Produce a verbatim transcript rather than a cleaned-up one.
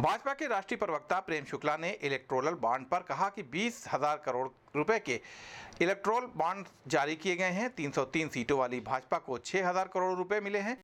भाजपा के राष्ट्रीय प्रवक्ता प्रेम शुक्ला ने इलेक्टोरल बॉन्ड पर कहा कि बीस हजार करोड़ रुपए के इलेक्टोरल बॉन्ड जारी किए गए हैं। तीन सौ तीन सीटों वाली भाजपा को छह हजार करोड़ रुपए मिले हैं।